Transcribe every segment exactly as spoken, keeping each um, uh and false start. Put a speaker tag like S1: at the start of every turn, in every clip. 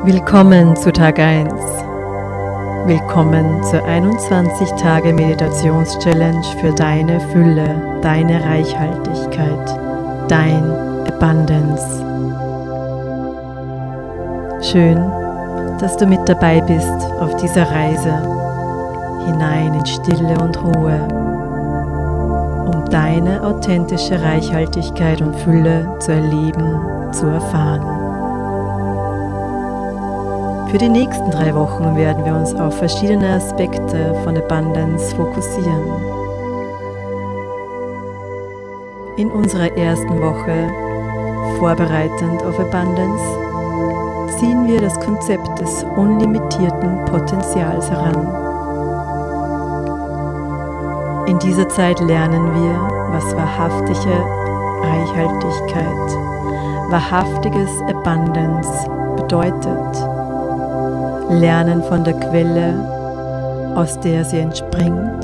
S1: Willkommen zu Tag eins. Willkommen zur einundzwanzig Tage Meditations-Challenge für deine Fülle, deine Reichhaltigkeit, dein Abundance. Schön, dass du mit dabei bist auf dieser Reise hinein in Stille und Ruhe, um deine authentische Reichhaltigkeit und Fülle zu erleben, zu erfahren. Für die nächsten drei Wochen werden wir uns auf verschiedene Aspekte von Abundance fokussieren. In unserer ersten Woche, vorbereitend auf Abundance, ziehen wir das Konzept des unlimitierten Potenzials heran. In dieser Zeit lernen wir, was wahrhaftige Reichhaltigkeit, wahrhaftiges Abundance bedeutet. Lernen von der Quelle, aus der sie entspringt.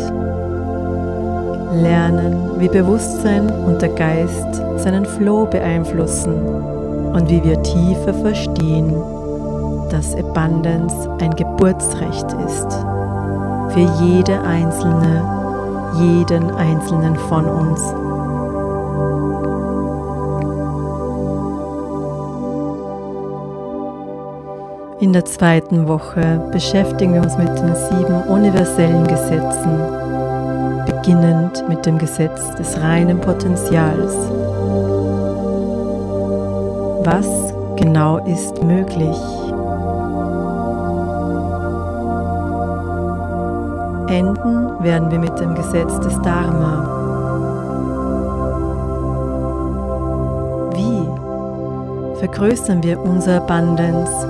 S1: Lernen, wie Bewusstsein und der Geist seinen Flow beeinflussen und wie wir tiefer verstehen, dass Abundance ein Geburtsrecht ist. Für jede Einzelne, jeden Einzelnen von uns. In der zweiten Woche beschäftigen wir uns mit den sieben universellen Gesetzen, beginnend mit dem Gesetz des reinen Potenzials. Was genau ist möglich? Enden werden wir mit dem Gesetz des Dharma. Wie vergrößern wir unsere Abundance?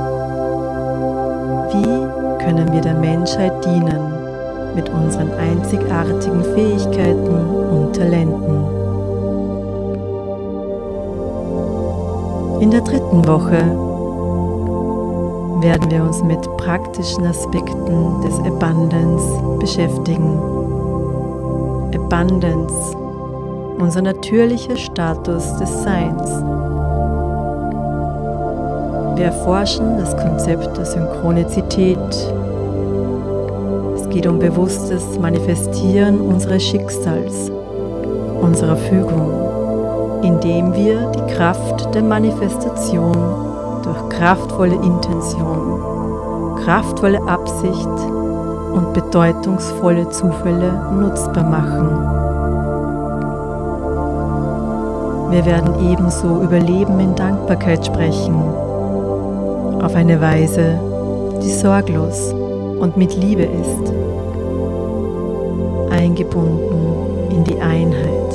S1: Wie können wir der Menschheit dienen mit unseren einzigartigen Fähigkeiten und Talenten? In der dritten Woche werden wir uns mit praktischen Aspekten des Abundance beschäftigen. Abundance, unser natürlicher Status des Seins. Wir erforschen das Konzept der Synchronizität. Es geht um bewusstes Manifestieren unseres Schicksals, unserer Fügung, indem wir die Kraft der Manifestation durch kraftvolle Intention, kraftvolle Absicht und bedeutungsvolle Zufälle nutzbar machen. Wir werden ebenso über Leben in Dankbarkeit sprechen, auf eine Weise, die sorglos und mit Liebe ist, eingebunden in die Einheit,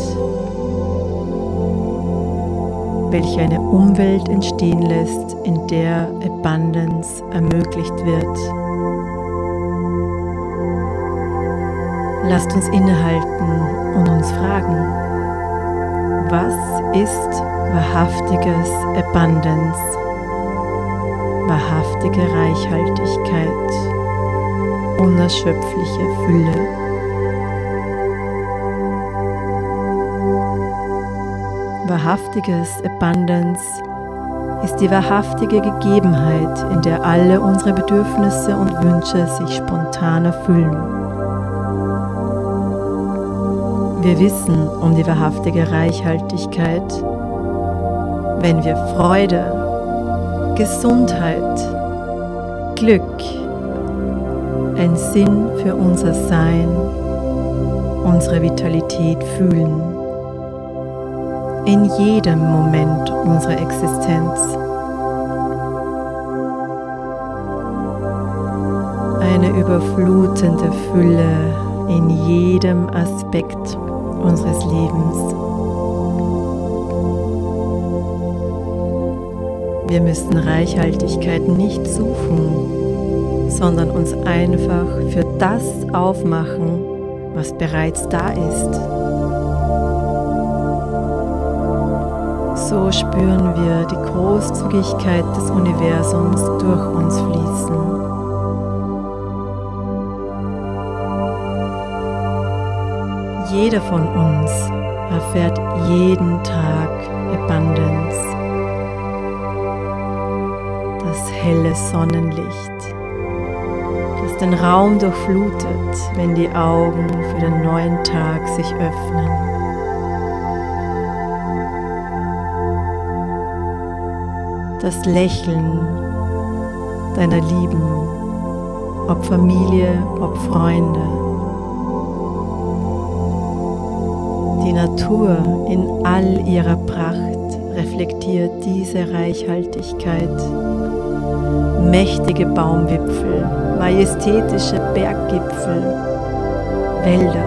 S1: welche eine Umwelt entstehen lässt, in der Abundance ermöglicht wird. Lasst uns innehalten und uns fragen, was ist wahrhaftiges Abundance? Wahrhaftige Reichhaltigkeit, unerschöpfliche Fülle. Wahrhaftiges Abundance ist die wahrhaftige Gegebenheit, in der alle unsere Bedürfnisse und Wünsche sich spontan erfüllen. Wir wissen um die wahrhaftige Reichhaltigkeit, wenn wir Freude, Gesundheit, Glück, ein Sinn für unser Sein, unsere Vitalität fühlen. In jedem Moment unserer Existenz. Eine überflutende Fülle in jedem Aspekt unseres Lebens. Wir müssen Reichhaltigkeit nicht suchen, sondern uns einfach für das aufmachen, was bereits da ist. So spüren wir die Großzügigkeit des Universums durch uns fließen. Jeder von uns erfährt jeden Tag Abundance. das helle Sonnenlicht, das den Raum durchflutet, wenn die Augen für den neuen Tag sich öffnen. Das Lächeln deiner Lieben, ob Familie, ob Freunde. Die Natur in all ihrer Pracht reflektiert diese Reichhaltigkeit. Mächtige Baumwipfel, majestätische Berggipfel, Wälder.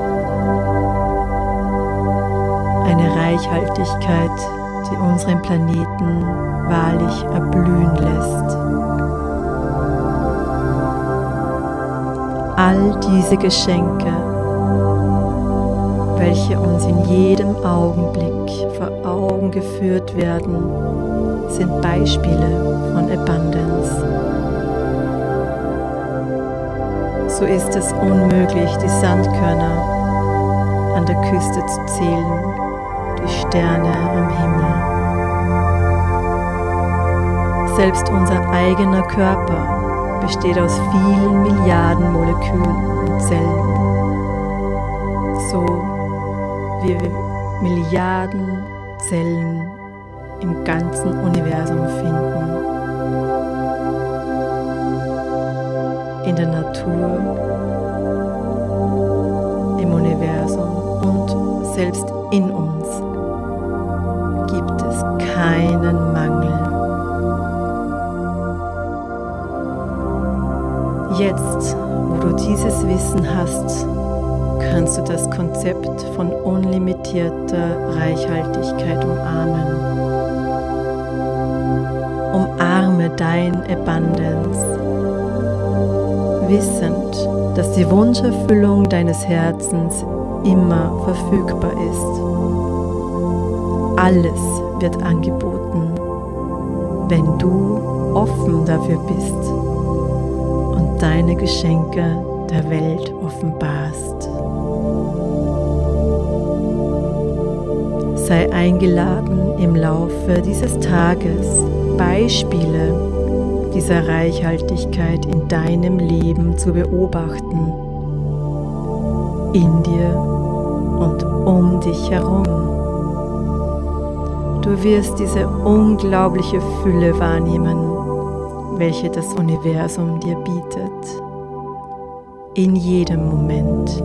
S1: Eine Reichhaltigkeit, die unseren Planeten wahrlich erblühen lässt. All diese Geschenke, welche uns in jedem Augenblick vor Augen geführt werden, sind Beispiele von Abundance. So ist es unmöglich, die Sandkörner an der Küste zu zählen, die Sterne am Himmel. Selbst unser eigener Körper besteht aus vielen Milliarden Molekülen und Zellen. So wie wir Milliarden Zellen im ganzen Universum finden. In der Natur, im Universum und selbst in uns gibt es keinen Mangel. Jetzt, wo du dieses Wissen hast, kannst du das Konzept von unlimitierter Reichhaltigkeit umarmen. Umarme dein Abundance, wissend, dass die Wunscherfüllung deines Herzens immer verfügbar ist. Alles wird angeboten, wenn du offen dafür bist und deine Geschenke der Welt offenbarst. Sei eingeladen, im Laufe dieses Tages Beispiele dieser Reichhaltigkeit in deinem Leben zu beobachten, in dir und um dich herum. Du wirst diese unglaubliche Fülle wahrnehmen, welche das Universum dir bietet, in jedem Moment.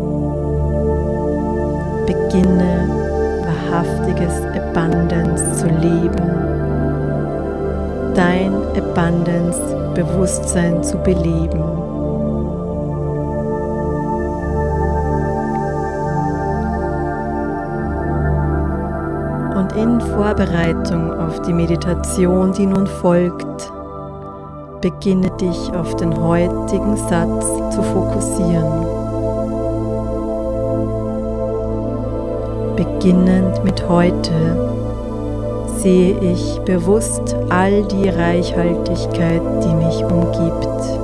S1: Beginne wahrhaftiges Abundance zu leben, dein Abundance-Bewusstsein zu beleben. Und in Vorbereitung auf die Meditation, die nun folgt, beginne dich auf den heutigen Satz zu fokussieren. Beginnend mit heute sehe ich bewusst all die Reichhaltigkeit, die mich umgibt.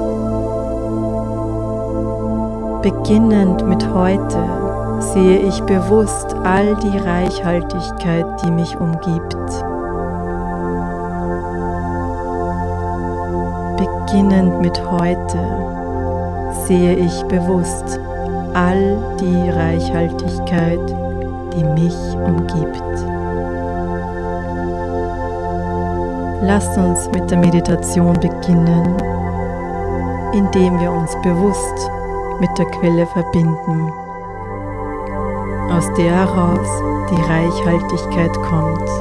S1: Beginnend mit heute sehe ich bewusst all die Reichhaltigkeit, die mich umgibt. Beginnend mit heute sehe ich bewusst all die Reichhaltigkeit, die mich umgibt. Lasst uns mit der Meditation beginnen, indem wir uns bewusst mit der Quelle verbinden, aus der heraus die Reichhaltigkeit kommt.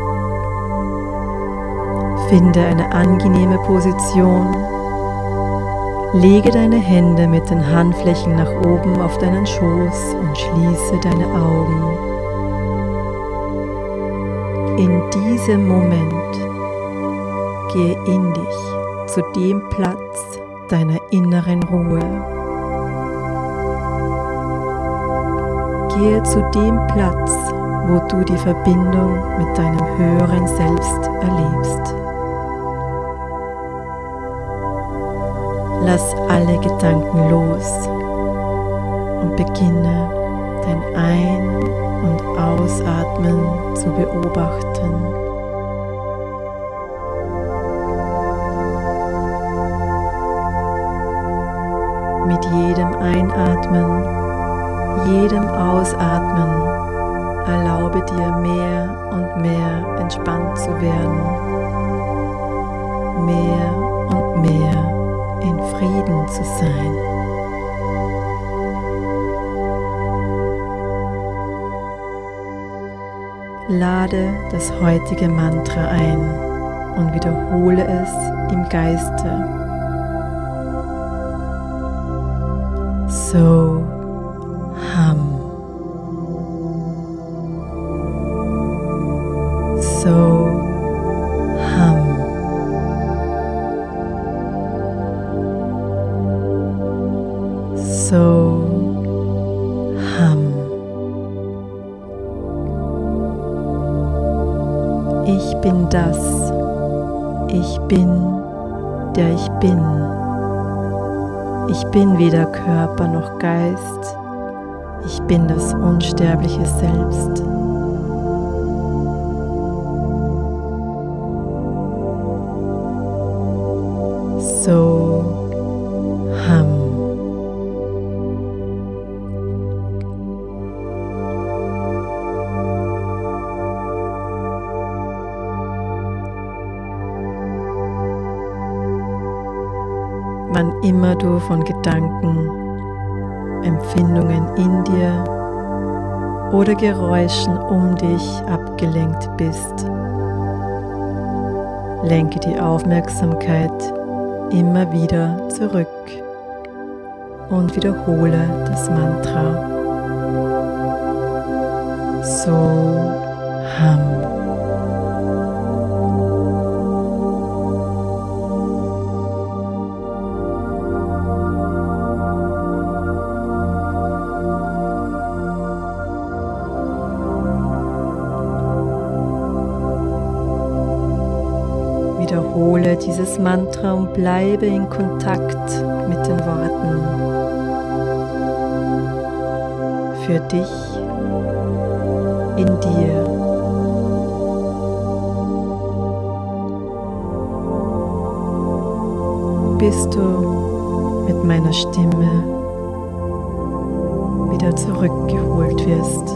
S1: Finde eine angenehme Position. Lege deine Hände mit den Handflächen nach oben auf deinen Schoß und schließe deine Augen. In diesem Moment gehe in dich zu dem Platz deiner inneren Ruhe. Gehe zu dem Platz, wo du die Verbindung mit deinem höheren Selbst erlebst. Lass alle Gedanken los und beginne dein Ein- und Ausatmen zu beobachten. Mit jedem Einatmen, jedem Ausatmen erlaube dir mehr und mehr entspannt zu werden, mehr und mehr in Frieden zu sein. Lade das heutige Mantra ein und wiederhole es im Geiste. So Hum. So Hum. So Hum. Ich bin das. Ich bin, der ich bin. Ich bin weder Körper noch Geist. Ich bin das unsterbliche Selbst. So Hum. Wann immer du von Gedanken, Empfindungen in dir oder Geräuschen um dich abgelenkt bist, lenke die Aufmerksamkeit immer wieder zurück und wiederhole das Mantra. So Hum. Wiederhole dieses Mantra und bleibe in Kontakt mit den Worten. Für dich, in dir. Bis du mit meiner Stimme wieder zurückgeholt wirst.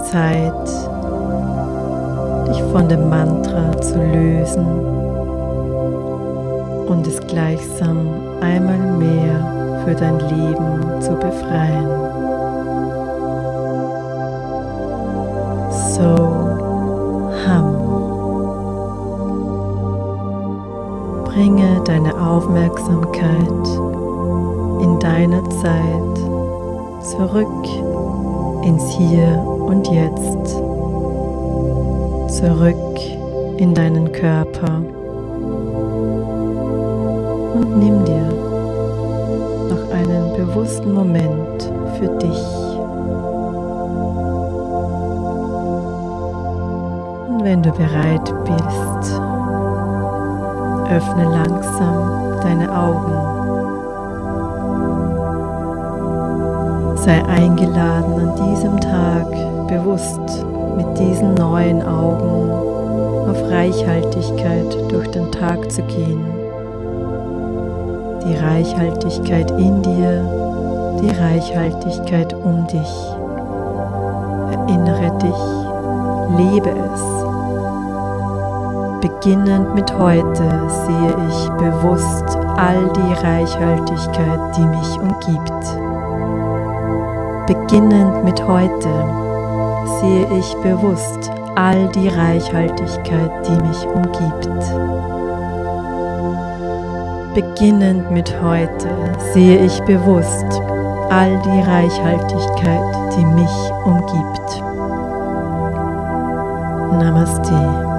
S1: Zeit, dich von dem Mantra zu lösen und es gleichsam einmal mehr für dein Leben zu befreien. So Hum. Bringe deine Aufmerksamkeit in deiner Zeit zurück ins Hier und Jetzt, zurück in deinen Körper und nimm dir noch einen bewussten Moment für dich. Und wenn du bereit bist, öffne langsam deine Augen. Sei eingeladen, an diesem Tag bewusst mit diesen neuen Augen auf Reichhaltigkeit durch den Tag zu gehen. Die Reichhaltigkeit in dir, die Reichhaltigkeit um dich. Erinnere dich, lebe es. Beginnend mit heute sehe ich bewusst all die Reichhaltigkeit, die mich umgibt. Beginnend mit heute sehe ich bewusst all die Reichhaltigkeit, die mich umgibt. Beginnend mit heute sehe ich bewusst all die Reichhaltigkeit, die mich umgibt. Namaste.